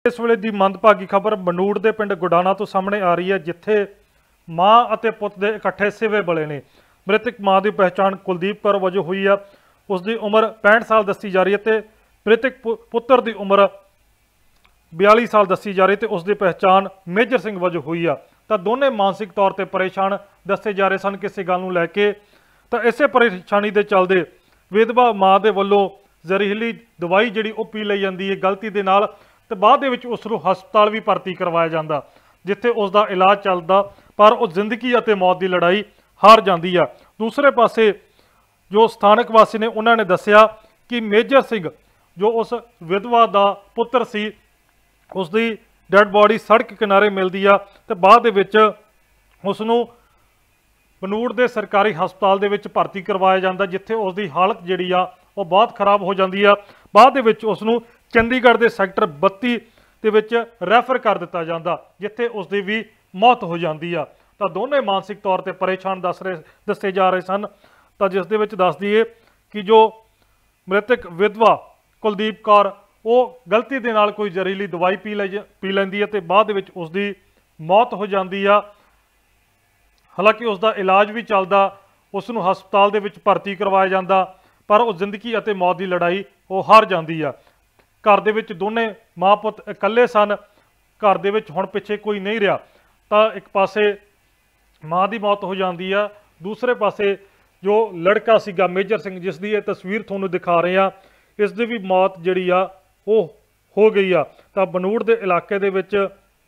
इस वेले की मंदभागी खबर बਨੂੜ के पिंड गुडाना तो सामने आ रही है, जिथे माँ और पुत के इकट्ठे सिवे बले ने। मृतक माँ की पहचान कुलदीप कौर वजों हुई है। उसकी उम्र 65 साल दसी जा रही है। तो मृतक पुत्र की उम्र 42 साल दसी जा रही है। तो उसकी पहचान मेजर सिंह वजों हुई है। तो दोनों मानसिक तौर पर परेशान दसे जा रहे सन किसी गल नूं लैके। तो इसे परेशानी के चलते विधवा माँ के वलों ਜ਼ਹਿਰੀਲੀ दवाई जी पी ली जाती है गलती के नाल, तो बाद उसनूं हस्पताल भी भर्ती करवाया जाता, जिथे उसका इलाज चलता, पर वह जिंदगी और मौत की लड़ाई हार जाती है। दूसरे पासे जो स्थानक वासी ने उन्होंने दसिया कि मेजर सिंह जो उस विधवा का पुत्र सी, उसकी डैड बॉडी सड़क किनारे मिलती है। तो बाद उसनूं बਨੂੜ के सरकारी हस्पताल के भर्ती करवाया जाता, जिथे उसकी हालत जी वो बहुत खराब हो जाती है। बाद उसनूं चंडीगढ़ के सैक्टर 32 के रैफर कर दिता जाता, जिथे उसकी भी मौत हो जाती है। तो दोनों मानसिक तौर पर परेशान दसे जा रहे सन। तो जिस दे दस दईए कि जो मृतक विधवा कुलदीप कौर वो गलती के नाल कोई ਜ਼ਹਿਰੀਲੀ दवाई पी लैंदी है, तो बाद उसकी मौत हो जाती है। हालांकि उसका इलाज भी चलता, उसनूं हस्पताल के भर्ती करवाया जाता, पर वो जिंदगी और मौत की लड़ाई वो हार जाती है। घर के दोनों माँ पुत इकल्ले सन, घर के हुण पिछे कोई नहीं रहा। तो एक पासे माँ की मौत हो जाती है, दूसरे पासे जो लड़का सीगा मेजर सिंह जिसकी ये तस्वीर तुहानूं दिखा रहे हैं, इसकी भी मौत जिहड़ी आ वो हो गई आ। तो बਨੂੜ के इलाके दे विच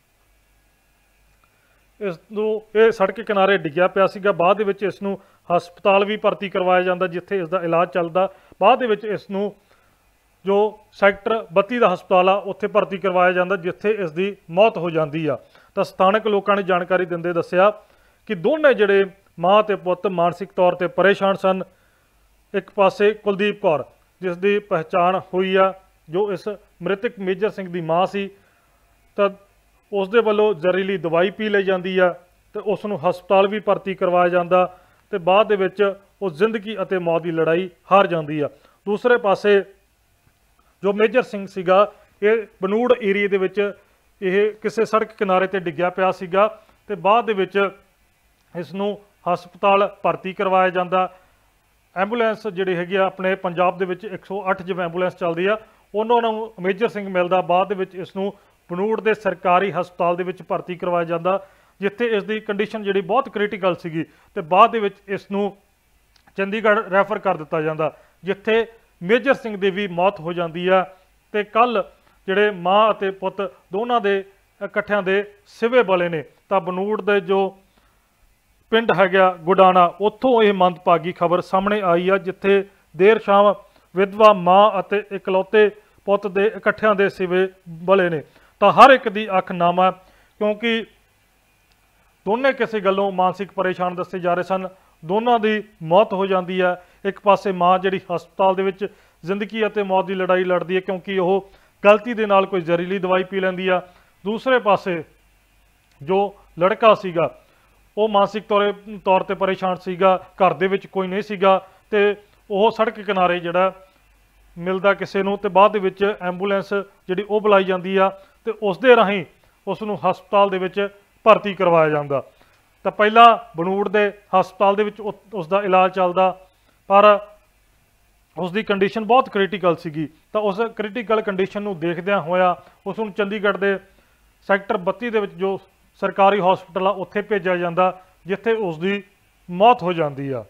इसनूं ये सड़क किनारे डिग्या पिया सीगा। बाद इसनूं हस्पताल भी भर्ती करवाया जाता, जिथे इसका इलाज चलता। बाद इसनूं जो सैक्टर 32 का हस्पताल आ उत्थे भर्ती करवाया जाता, जिथे इसकी मौत हो जाती है। तो स्थानक लोगों ने जानकारी दिंदे दस्सिया कि दोनों जिहड़े माँ ते पुत मानसिक तौर पर परेशान सन। एक पासे कुलदीप कौर जिसकी पहचान हुई है, जो इस मृतक मेजर सिंह की माँ सी, तो उसके वालों ਜ਼ਹਿਰੀਲੀ दवाई पी ली जाती है, तो उसनूं हस्पताल भी भर्ती करवाया जाता, तो बाद वो जिंदगी और मौत की लड़ाई हार जाती है। दूसरे पासे जो मेजर सिंह सीगा ये बਨੂੜ एरिए दे विच किसी सड़क किनारे ते डिग्या पिया सीगा, तो बाद इसनूं हस्पताल भर्ती करवाया जाता। एंबूलेंस जिहड़ी हैगी अपने पंजाब दे विच 108 जिवें एंबूलेंस चलदी आ, उन्होंने मेजर सिंह मिलता। बाद इसनूं बਨੂੜ के सरकारी हस्पताल के भर्ती करवाया जाता, जिथे इसकी कंडीशन जी बहुत क्रिटिकल सी। तो बाद इसनूं चंडीगढ़ रैफर कर दिता जाता, जिथे मेजर सिंह की भी मौत हो जाती है। तो कल जिहड़े माँ और पुत दोनों के इकट्ठियां दे सिवे बले ने। तो बਨੂੜ के जो पिंड है गुडाना, उत्थों ये मंदभागी खबर सामने आई है, जिथे देर शाम विधवा माँ और इकलौते पुत के इकट्ठियां दे सिवे बले ने। तो हर एक की अख नाम है, क्योंकि दोनों किसी गलों मानसिक परेशान दसे जा रहे सन। दोनों की मौत हो जाती है। एक पासे माँ जी हस्पताल के विच जिंदगी और मौत की लड़ाई लड़ती है, क्योंकि वह गलती के नाल कोई ਜ਼ਹਿਰੀਲੀ दवाई पी लैंदी आ। दूसरे पासे जो लड़का सीगा वो मानसिक तौर पर परेशान सीगा, घर दे विच कोई नहीं सीगा, तो वह सड़क किनारे जिहड़ा मिलता किसी नूं, तो बाद एंबूलेंस जिहड़ी वो बुलाई जाती है, तो उस दे राहीं उसनूं हस्पताल दे विच भर्ती करवाया जाता। तो पहला बਨੂੜ के हस्पताल दे विच उसका इलाज चलता, पर उसकी कंडीशन बहुत क्रिटिकल सी। तो उस क्रिटिकल कंडीशन नूं देखदिआं होया उसनूं चंडीगढ़ के सैक्टर 32 के जो सरकारी हॉस्पिटल आ उत्थे भेजा जाता, जिथे उसकी मौत हो जाती है।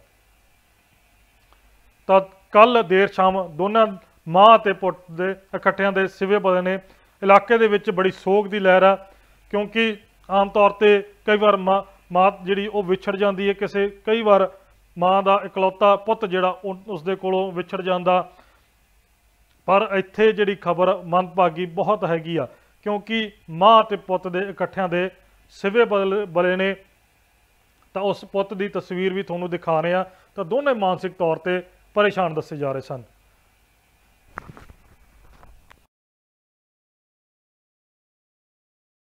तो कल देर शाम दोनों माँ और पुत के इकट्ठियां दे सिवे बले ने। इलाके दे विच बड़ी सोग की लहर है, क्योंकि आम तौर पर कई बार माँ जी विछड़ जाती है, किसी कई बार माँ का इकलौता पुत जिहड़ा उसके कोलों विछड़ जाता। पर इत्थे जिहड़ी खबर मंदभागी बहुत हैगी आ, क्योंकि माँ और पुत के इकट्ठियां दे सिवे बले ने। तो उस पुत की तस्वीर भी तुहानूं दिखा रहे हैं। तो दोनों मानसिक तौर पर परेशान दसे जा रहे सन।